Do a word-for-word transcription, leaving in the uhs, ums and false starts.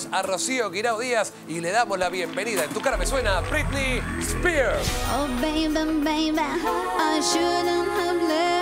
a Rocío Guirao Díaz y le damos la bienvenida. En tu cara me suena Britney Spears. Oh, baby, baby, I shouldn't have left.